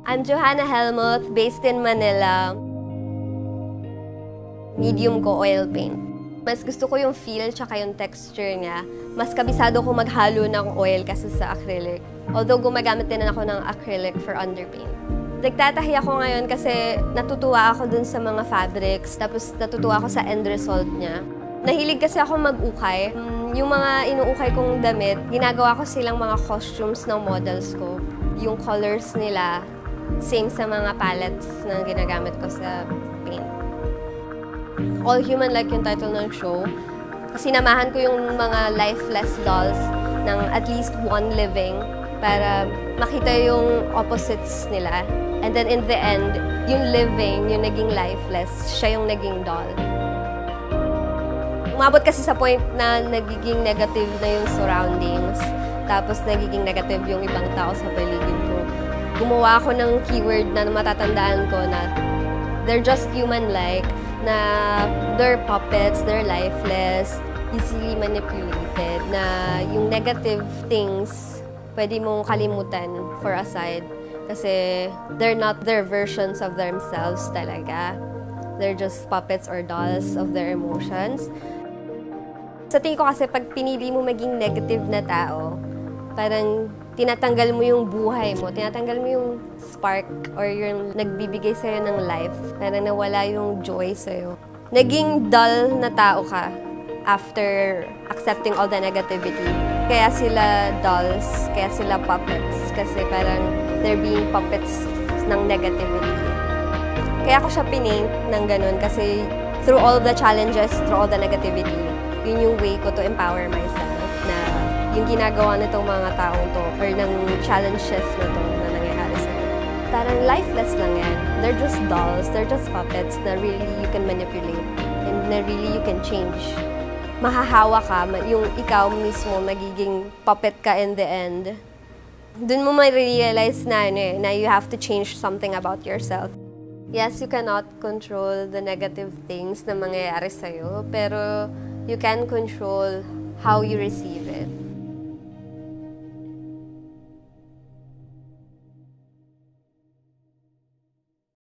I'm Johanna Helmuth, based in Manila. Medium ko oil paint. Mas gusto ko yung feel tsaka yung texture niya. Mas kabisado ko maghalo ng oil kasi sa acrylic. Although gumagamit din ako ng acrylic for underpaint. Nagtatahi ako ngayon kasi natutuwa ako dun sa mga fabrics, tapos natutuwa ako sa end result niya. Nahilig kasi ako mag-ukay. Yung mga inuukay kong damit, ginagawa ko silang mga costumes ng models ko. Yung colors nila, same sa mga palettes na ginagamit ko sa paint. All Humanlike yung title ng show. Sinamahan ko yung mga lifeless dolls ng at least one living para makita yung opposites nila. And then in the end, yung living, yung naging lifeless, siya yung naging doll. Umabot kasi sa point na nagiging negative na yung surroundings, tapos nagiging negative yung ibang tao sa paligid ko. Gumawa ako ng keyword na matatandaan ko na they're just human-like, na they're puppets, they're lifeless, easily manipulated, na yung negative things pwede mong kalimutan for a side kasi they're not their versions of themselves talaga. They're just puppets or dolls of their emotions. Sa tingin ko kasi pag pinili mo maging negative na tao, parang tinatanggal mo yung buhay mo, tinatanggal mo yung spark or yung nagbibigay sa'yo ng life. Parang nawala yung joy sa'yo. Naging dull na tao ka after accepting all the negativity. Kaya sila dolls, kaya sila puppets. Kasi parang they're being puppets ng negativity. Kaya ako siya pinaint ng ganun kasi through all the challenges, through all the negativity, yun yung way ko to empower myself na yung ginagawa nitong mga taong to or ng challenges na to na nangyayari sa'yo. Parang lifeless lang yan. They're just dolls, they're just puppets na really you can manipulate and na really you can change. Mahahawa ka, yung ikaw mismo magiging puppet ka in the end. Dun mo ma-realize na, na you have to change something about yourself. Yes, you cannot control the negative things na mangyayari sa'yo, pero you can control how you receive it.